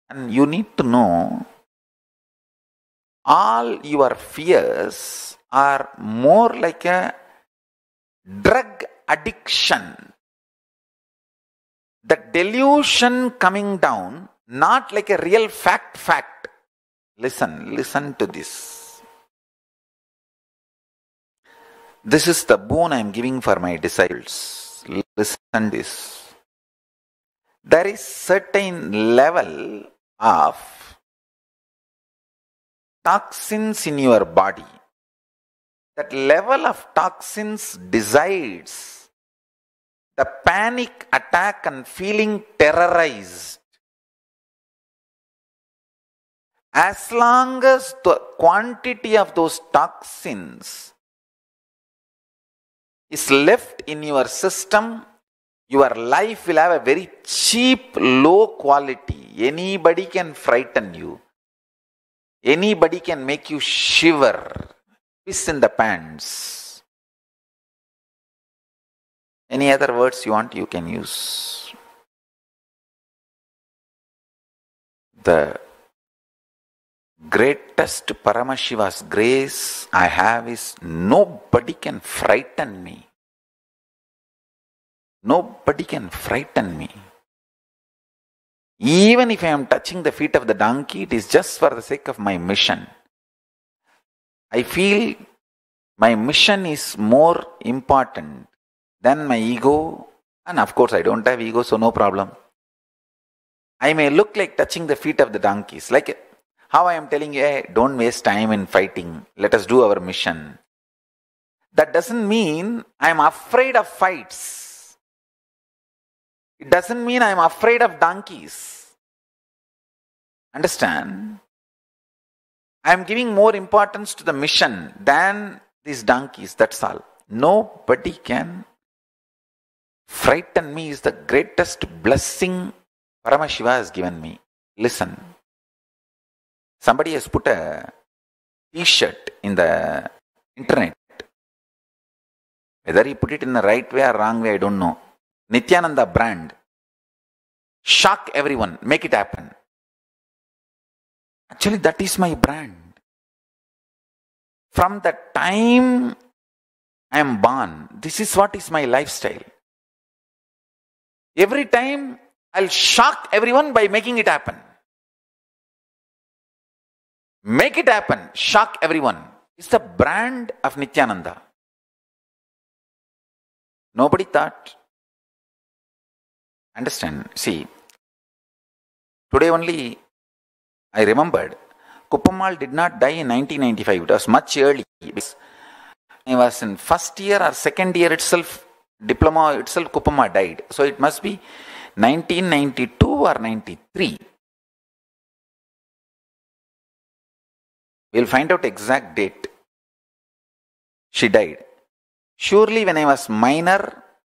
And you need to know all your fears are more like a drug addiction. The delusion coming down, not like a real fact. Listen to this. This is the boon I am giving for my disciples. Listen this. There is certain level of toxins in your body. That level of toxins decides the panic attack and feeling terrorized. As long as the quantity of those toxins is left in your system, your life will have a very cheap, low quality. Anybody can frighten you. Anybody can make you shiver. Piss in the pants. Any other words you want, you can use. The greatest Paramashiva's grace I have is nobody can frighten me. Nobody can frighten me. Even if I am touching the feet of the donkey, it is just for the sake of my mission. I feel my mission is more important than my ego. And of course, I don't have ego, so no problem. I may look like touching the feet of the donkeys. Like how I am telling you, hey, don't waste time in fighting. Let us do our mission. That doesn't mean I am afraid of fights. It doesn't mean I am afraid of donkeys. Understand? I am giving more importance to the mission than these donkeys, that's all. Nobody can frighten me is the greatest blessing Paramashiva has given me. Listen. Somebody has put a t-shirt in the internet. Whether he put it in the right way or wrong way, I don't know. Nityananda brand. Shock everyone. Make it happen. Actually, that is my brand. From the time I am born, this is what is my lifestyle. Every time I'll shock everyone by making it happen. Make it happen. Shock everyone. It's the brand of Nityananda. Nobody thought. Understand? See, today only I remembered, Kuppammal did not die in 1995. It was much early. I was in first year or second year itself, diploma itself, Kuppammal died. So it must be 1992 or 93. We'll find out exact date. She died. Surely when I was minor,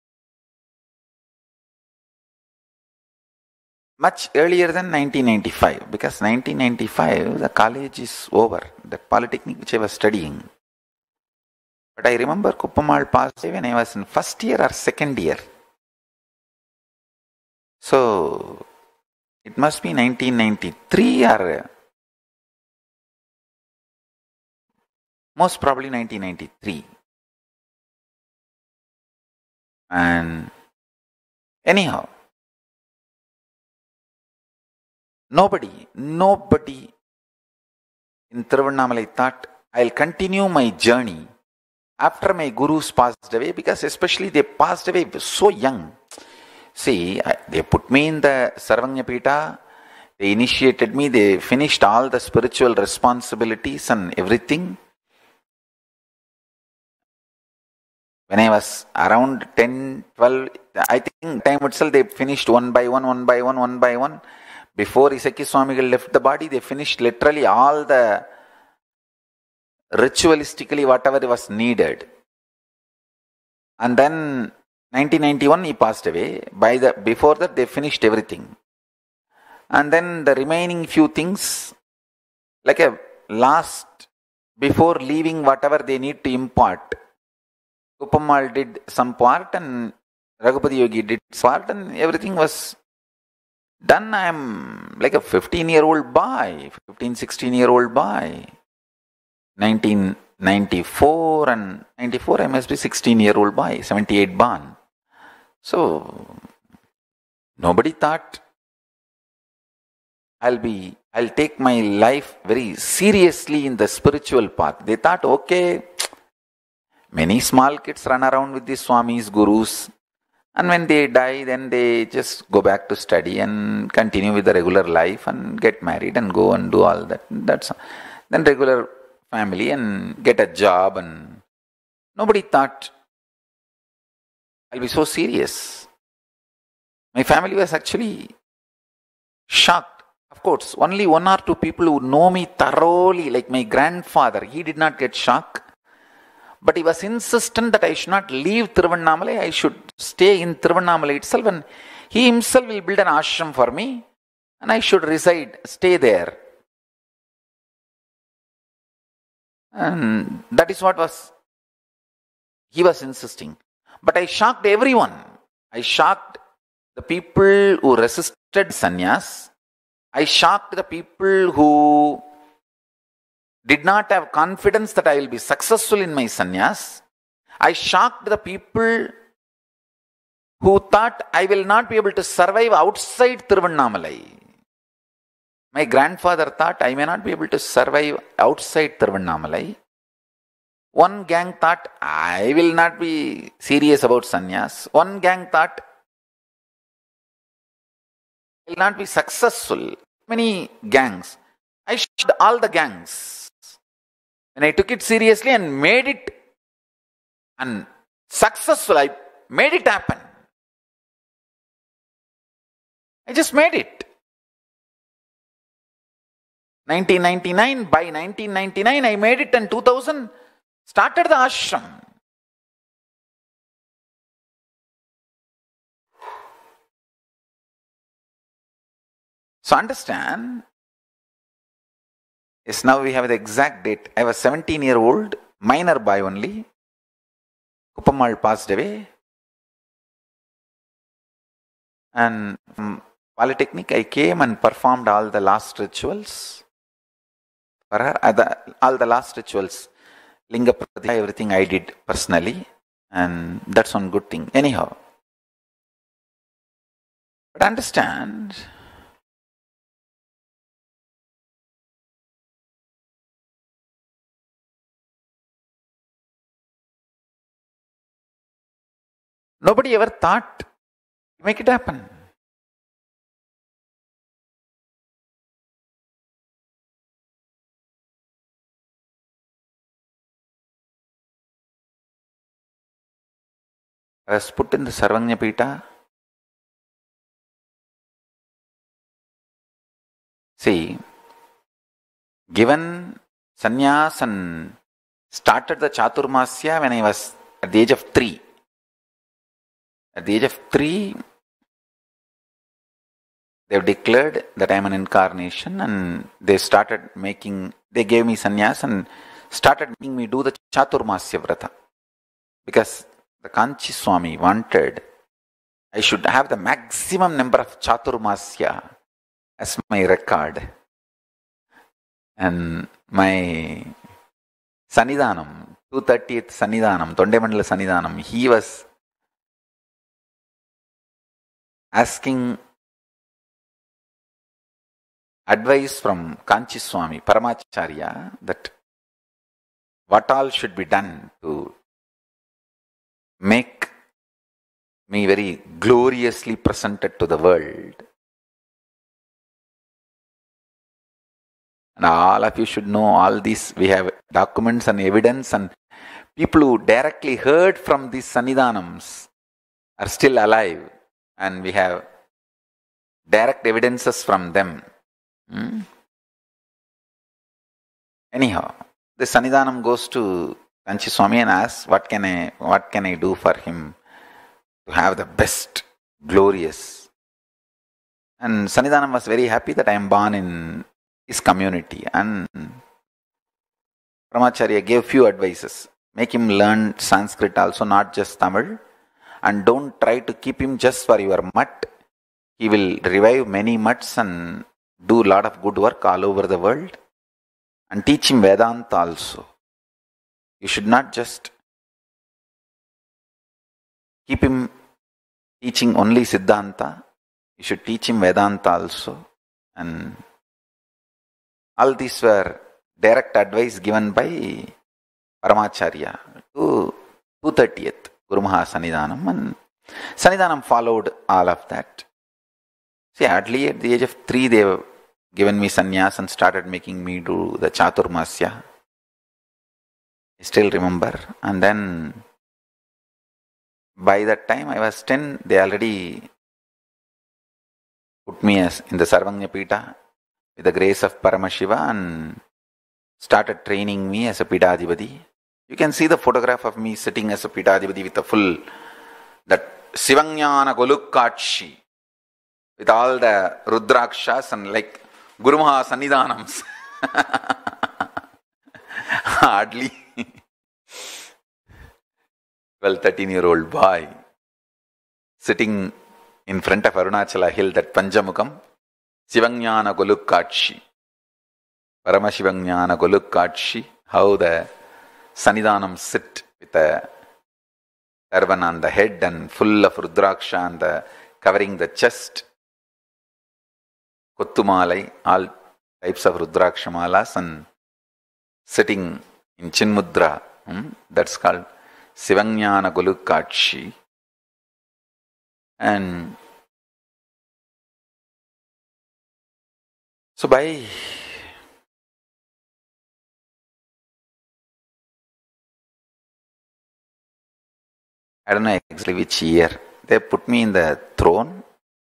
much earlier than 1995, because 1995 the college is over, the polytechnic which I was studying. But I remember Kuppammal passed away when I was in first year or second year. So it must be 1993 or most probably 1993. And anyhow, nobody in Tiruvannamalai thought I'll continue my journey after my gurus passed away, because especially they passed away so young. See, they put me in the Sarvanyapita, they initiated me, they finished all the spiritual responsibilities and everything. When I was around 10, 12, I think time itself they finished one by one. Before Isaki Swamigal left the body, they finished literally all the ritualistically whatever was needed. And then 1991 he passed away. Before that they finished everything. And then the remaining few things, like a last, before leaving whatever they need to impart, Kuppammal did some part and Raghupati Yogi did some part, and everything was Then I am like a 15-year-old boy, 15, 16-year-old boy. 1994 and 94, I must be 16-year-old boy, 78 born. So, nobody thought I'll take my life very seriously in the spiritual path. They thought, okay, many small kids run around with the Swamis, Gurus, and when they die, then they just go back to study and continue with the regular life and get married and go and do all that. Then regular family and get a job, and nobody thought I'll be so serious. My family was actually shocked. Of course, only one or two people who know me thoroughly, like my grandfather, he did not get shocked. But he was insistent that I should not leave Tiruvannamalai, I should stay in Tiruvannamalai itself, and he himself will build an ashram for me, and I should stay there. And that is what he was insisting. But I shocked everyone. I shocked the people who resisted sannyas. I shocked the people who did not have confidence that I will be successful in my sannyas. I shocked the people who thought I will not be able to survive outside Tiruvannamalai. My grandfather thought I may not be able to survive outside Tiruvannamalai. One gang thought I will not be serious about sannyas. One gang thought I will not be successful. Many gangs. I shocked all the gangs. And I took it seriously and made it successful. I made it happen. I just made it. 1999, by 1999 I made it, and 2000 started the ashram. So understand, yes, now we have the exact date. I was 17-year-old, minor boy only. Kuppamal passed away. And from Polytechnic, I came and performed all the last rituals for her. All the last rituals, Linga Pradipika, everything I did personally. And that's one good thing. Anyhow. But understand, nobody ever thought to make it happen. I was put in the Sarvanyapita. See, given sannyas and started the Chaturmasya when I was at the age of 3. At the age of 3, they have declared that I am an incarnation, and they gave me sannyas and started making me do the Chaturmasya Vrata. Because the Kanchi Swami wanted I should have the maximum number of Chaturmasya as my record. And my Sannidhanam, 230th Sannidhanam, Tondemandala Sannidhanam, he was asking advice from Kanchi Swami, Paramacharya, that what all should be done to make me very gloriously presented to the world. And all of you should know all these. We have documents and evidence, and people who directly heard from these Sannidhanams are still alive, and we have direct evidences from them. Anyhow, the Sannidhanam goes to Kanchi Swami and asks, what can I do for him to have the best, glorious? And Sannidhanam was very happy that I am born in his community. And Paramacharya gave few advices. Make him learn Sanskrit also, not just Tamil. And don't try to keep him just for your mutt. He will revive many mutts and do a lot of good work all over the world, and teach him Vedanta also. You should not just keep him teaching only Siddhanta. You should teach him Vedanta also. And all these were direct advice given by Paramacharya to 230th Guru Maha Sannidhanam, and Sannidhanam followed all of that. See, hardly at the age of 3 they have given me sannyas and started making me do the Chaturmasya. I still remember. And then by that time I was 10, they already put me as in the Sarvagnya Pita with the grace of Paramashiva and started training me as a Pidadhipati. You can see the photograph of me sitting as a Pidadhipati with a full, that Sivanyana Golukkachi, with all the Rudrakshas and like Guru Maha Sannidhanams. Hardly 12, 13-year-old boy sitting in front of Arunachala hill, that Panjamukam, Sivanyana Golukkachi, Paramashivanyana Golukkachi, how the Sannidhanam sit with a turban on the head and full of Rudraksha and the, covering the chest, Kottumalai, all types of Rudraksha malas, and sitting in Chinmudra. That's called Sivanyana Golukkachi. And so by I don't know exactly which year, they put me in the throne,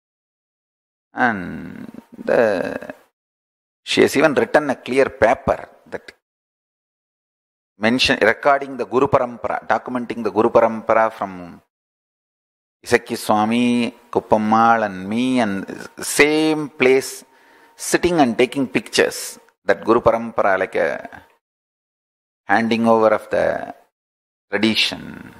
and she has even written a clear paper that recording the Guru Parampara, documenting the Guru Parampara from Isakki Swami, Kuppammal and me, and same place, sitting and taking pictures. That Guru Parampara, like a handing over of the tradition.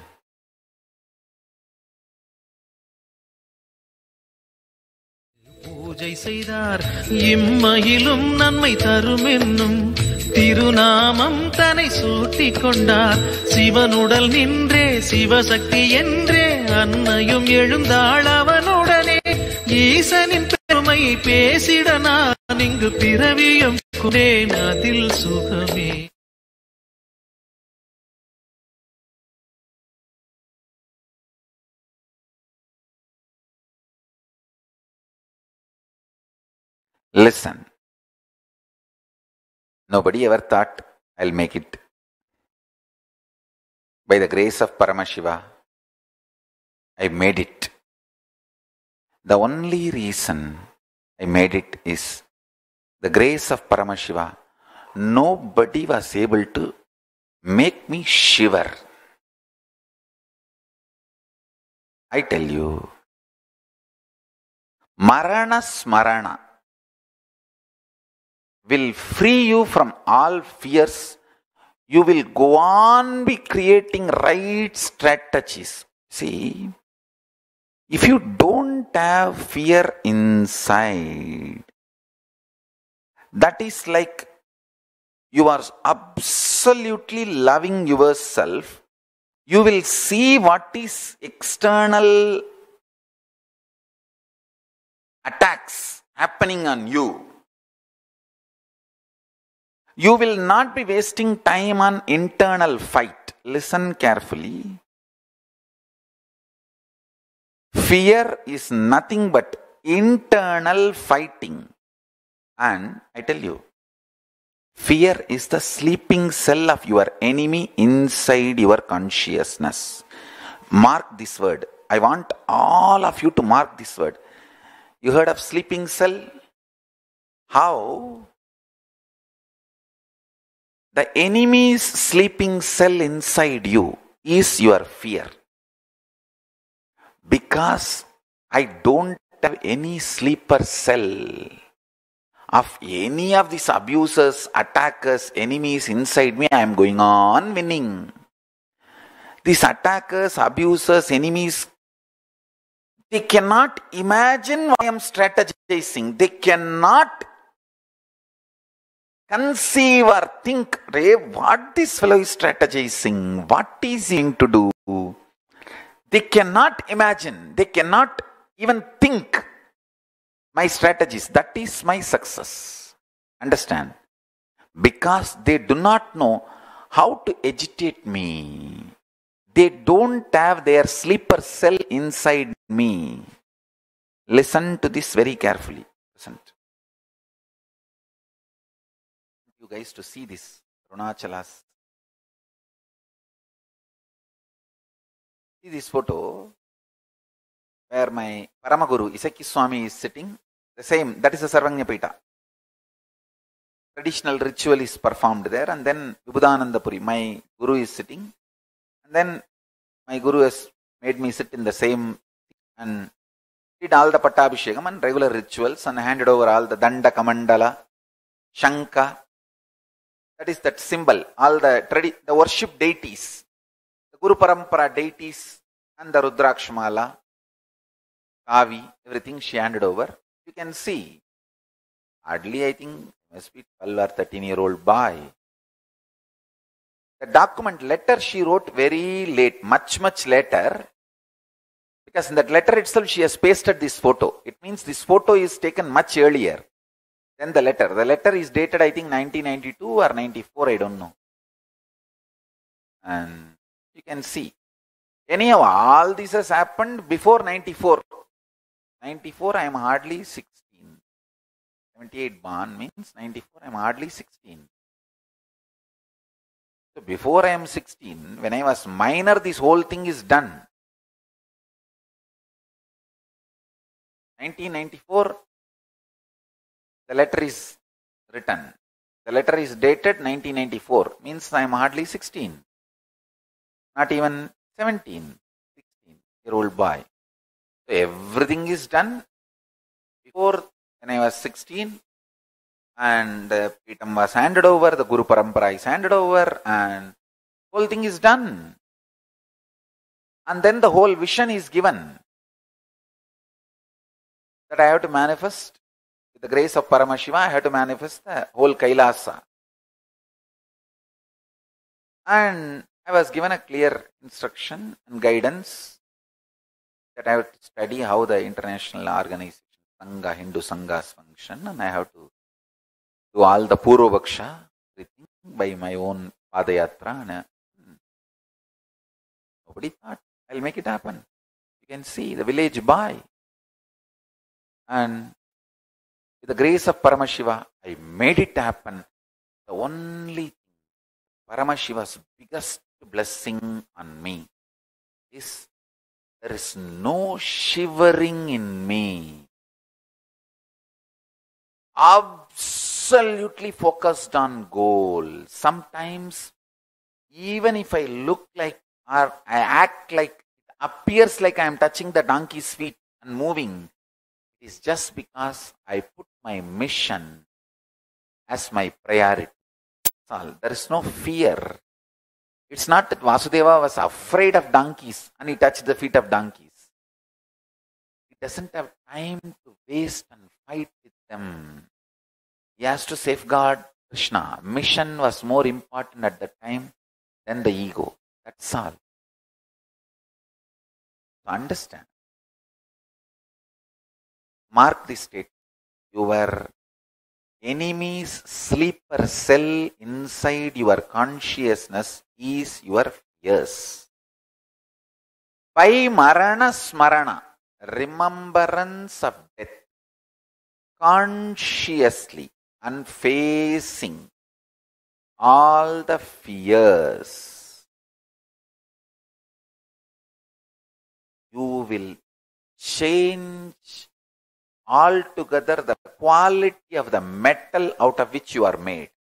பூஜை செய்தார் இம்மையிலும் நன்மை தரும் என்னும் திருநாமம் தன்னை சூட்டிக் கொண்டார். சிவனுடல் நின்றே சிவசக்தி என்றே அன்னையும் எழுந்தாள் அவனுடனே. ஈசனின் பெருமை பேசிட நான் இங்கு பிறவியும் குடேன் அதில் சுகமே. Listen, nobody ever thought I'll make it. By the grace of Paramashiva, I made it. The only reason I made it is the grace of Paramashiva. Nobody was able to make me shiver. I tell you, Marana Smarana will free you from all fears. You will go on be creating right strategies. See, if you don't have fear inside, that is like you are absolutely loving yourself. You will see what is external attacks happening on you. You will not be wasting time on internal fight. Listen carefully. Fear is nothing but internal fighting. And I tell you, fear is the sleeping cell of your enemy inside your consciousness. Mark this word. I want all of you to mark this word. You heard of sleeping cell? How? The enemy's sleeping cell inside you is your fear. Because I don't have any sleeper cell of any of these abusers, attackers, enemies inside me, I am going on winning. These attackers, abusers, enemies They cannot imagine why I am strategizing. They cannot conceive or think, Ray, what this fellow is strategizing, what is he going to do. They cannot imagine, they cannot even think my strategies. That is my success. Understand? Because they do not know how to agitate me. They don't have their sleeper cell inside me. Listen to this very carefully. Listen. You guys to see this. Arunachalas. See this photo where my Paramaguru Isaki Swami is sitting. The same, that is the Sarvanyapita. Traditional ritual is performed there, and then Vibhudananda Puri, my Guru, is sitting. And then my Guru has made me sit in the same and did all the Pattabhishekam and regular rituals and handed over all the Danda Kamandala, Shanka. That is that symbol, all the worship deities, the Guru Parampara deities and the Rudrakshamala, Kavi, everything she handed over. You can see, hardly I think must be 12 or 13-year-old boy. The document letter she wrote very late, much later, because in that letter itself she has pasted this photo. It means this photo is taken much earlier than the letter. The letter is dated I think 1992 or 94, I don't know. And you can see. Anyhow, all this has happened before 94. 94, I am hardly 16. 78 born means 94, I am hardly 16. So before I am 16, when I was minor, this whole thing is done. 1994, the letter is written. The letter is dated 1994, means I am hardly 16. Not even 17, 16-year-old boy. So everything is done before when I was 16, and the Pitam was handed over, the Guru Parampara is handed over, and whole thing is done. And then the whole vision is given that I have to manifest, with the grace of Paramashiva, I have to manifest the whole Kailasa. And I was given a clear instruction and guidance that I have to study how the international organization, Sangha, Hindu Sanghas function, and I have to do all the Purva Bhaksha, everything by my own Padayatra. And nobody thought I'll make it happen. You can see the village boy. And with the grace of Paramashiva, I made it happen. The only thing, Paramashiva's biggest blessing on me is there is no shivering in me. Absolutely focused on goal. Sometimes, even if I look like or I act like, it appears like I am touching the donkey's feet and moving, it is just because I put my mission as my priority. That's all. There is no fear. It's not that Vasudeva was afraid of donkeys and he touched the feet of donkeys. He doesn't have time to waste and fight with them. He has to safeguard Krishna. Mission was more important at that time than the ego. That's all. So understand. Mark this statement. Your enemy's sleeper cell inside your consciousness is your fears. By Marana Smarana, remembrance of death, consciously and facing all the fears, you will change altogether the quality of the metal out of which you are made.